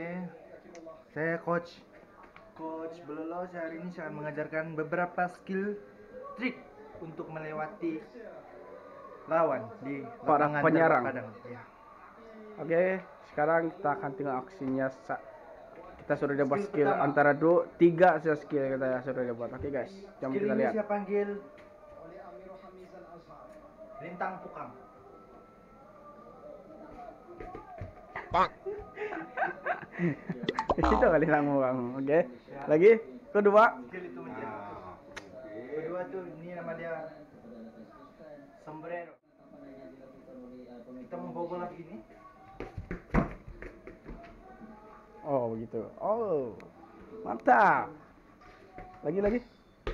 Oke, saya Coach Belolo. Hari ini saya akan mengajarkan beberapa skill trik untuk melewati lawan di lapangan penyerang. Ya. Oke, sekarang kita akan tengok aksinya. Kita sudah dapat skill pertama. antara 3 skill kita sudah dapat. Oke guys, jom Skill kita ini lihat. saya panggil lintang pukang. Itu kali kamu bang. Oke, lagi kedua. Skill itu kedua tuh ini nama dia sombrero. Kita membawa bola begini. Oh begitu. Oh mantap. Lagi.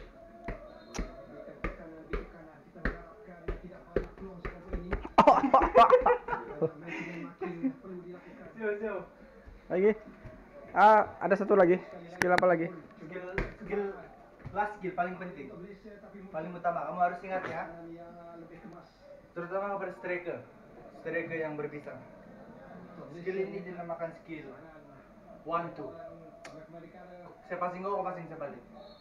Oh. Lagi. Ada satu lagi. Skill apa lagi? Skill paling penting, paling utama. Kamu harus ingat ya, terutama kepada striker yang berbisa. Skill ini dinamakan skill 1-2. Saya passing kau passing saya balik.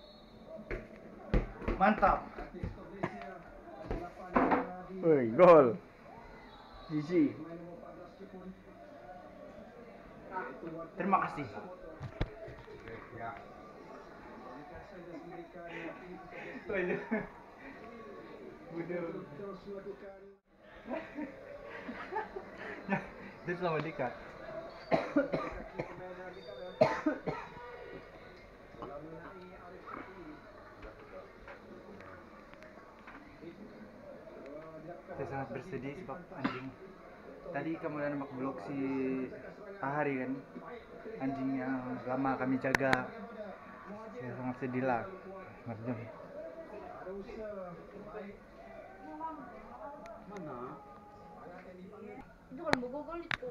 Mantap. Woi, gol. GG. Terima kasih. Dia selalu dekat. Saya sangat bersedih sebab anjing. Tadi kamu udah nembak blok si Ahari kan, anjing yang lama kami jaga. Saya sangat sedih lah. Marjong. Mana? Itu kan bogol itu.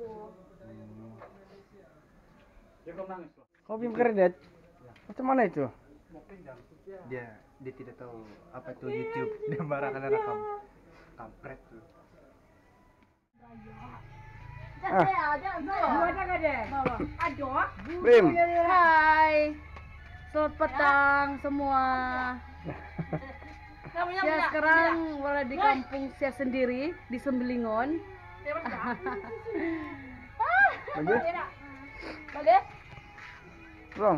Kau film kredit? Macam mana itu? Dia tidak tahu apa itu YouTube. Dia marah karena rekam. Kampret tuh. Bim. Hai. Selamat petang semua. Saya sekarang berada di kampung saya sendiri di Sembelingon. Lagi? Bang.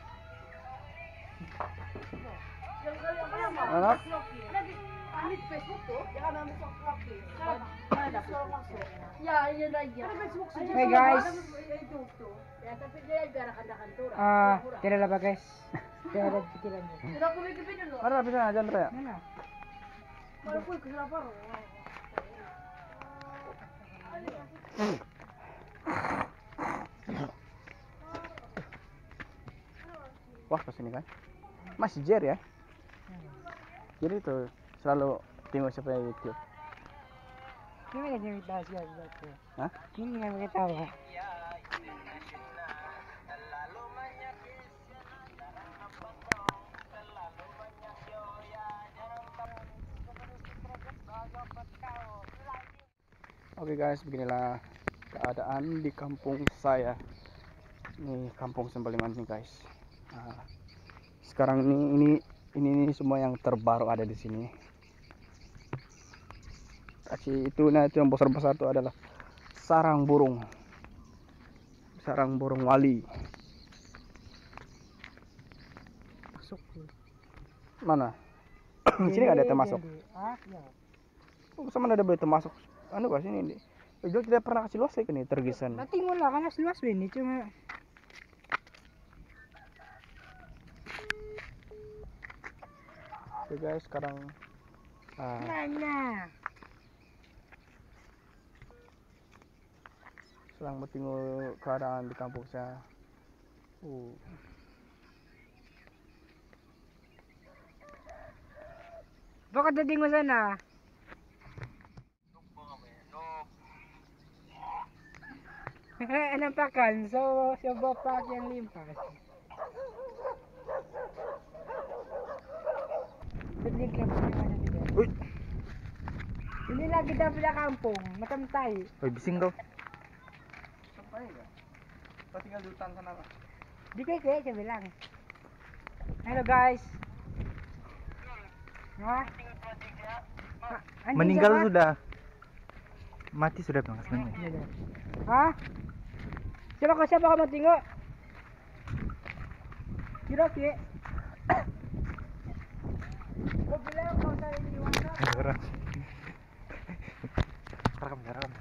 Anak. Ahli Facebook tuh, jangan ambil selfie. Mana ya, iya lagi. Hey guys. Ya, tapi dia biar akan tuh. Tidak apa guys. Tidak ada pikiran. Sudah aku bikin video dulu. Mana bisa aja Andrea? Mana? Kalau aku ke lapar. Wah kesini kan? Masih Jer ya? Jadi tuh selalu tengok siapa yang YouTube. Ini yang kita tahu sih. Hah? Ini yang kita tahu. Oke guys, beginilah keadaan di kampung saya. Ini kampung Sembelingan nih guys. Nah, sekarang ini semua yang terbaru ada di sini. Itu yang besar-besar itu adalah sarang burung wali. Masuk. Mana? Sini nggak ada termasuk. Ya. Sama ada boleh termasuk. Anu guys ini. Juga tidak pernah kasih luas ini tergisan. Nanti lah karena luas ini cuma. Oke guys, sekarang Mana? sedang bertengok keadaan di kampung saya. Bakit dating mo sana? Anong pakan? So, siya bapak yang limpas. Sedikit ka pa naman. Uy, Hindi lagi dapat sa kampung, matamtay. bising daw. Kau tinggal di hutan sana Pak. Di keke saya bilang. Halo guys. Wah. Anjing Meninggal siapa? sudah. Mati sudah Bang Asman. Hah? Siapa kamu tengok? Kira ki. Kau bilang kau saya di mana? Rekam.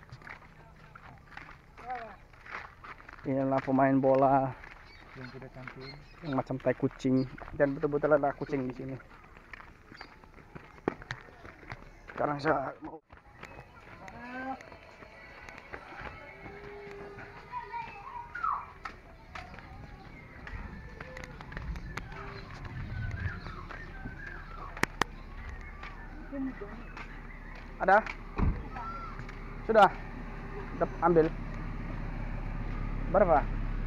Inilah pemain bola Yang sudah cantik. yang macam tai kucing dan betul-betul ada kucing di sini. Sekarang saya mau ada? Sudah? Sudah ambil? Berapa?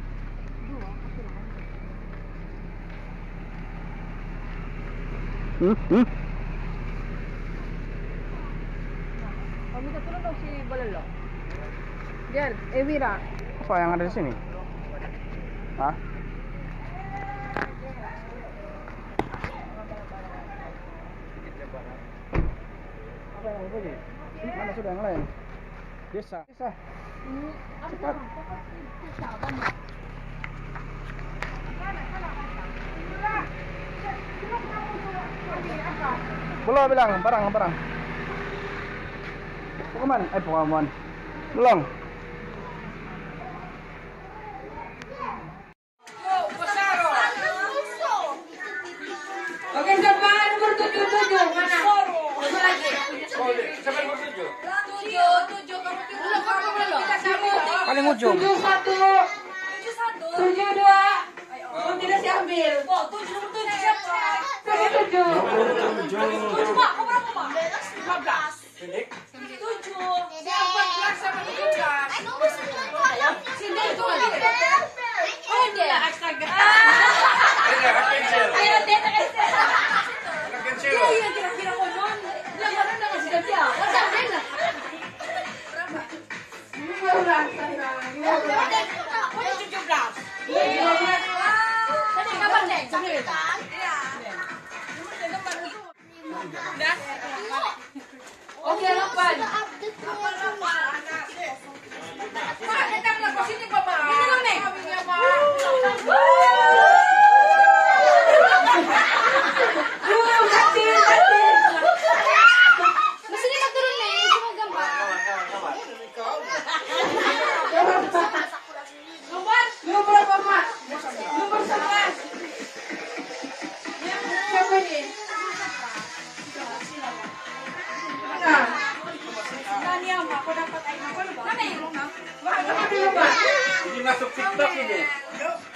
Kau minta tolong dong si Balalo. Diyan, Ewira. Apa yang ada di sini? Hah? Apa yang ada ini? Mana sudah yang lain? Desa. Cepat. Belum bilang barang. Pokemon. Belum. Oke, depan nomor 77 mana? Satu lagi. Siapa yang bertujuh? 7 kamu belum. Kita sambut. Paling ujung. 71. 72. Oh, tidak diambil. Oh, 7 siapa? 7. Mak, kau berapa, Mak? 15. 7. Siapa 14 sama 17? Sini itu lagi. Oh, dia. Astaga. Ayo, dia iya, kira-kira konon. Dia mana nggak ngasih gaji ya? Oh, sampai lah. Berapa? 15. 17. Tadi kapan deh? Iya. Udah? Oke, 8. 8 anak. Pak, datang ke sini, Pak. Ini dong, Nek. Kambingnya, Pak. Mesinnya tak turun, Nek. Cuma gambar. Nomor berapa, Mak? Nomor 11. Siapa ini? Nah. Nani ama, aku dapat air apa lu, Bang? Mana yang lu, Bang? Wah, ini apa, Bang? Ini masuk TikTok ini.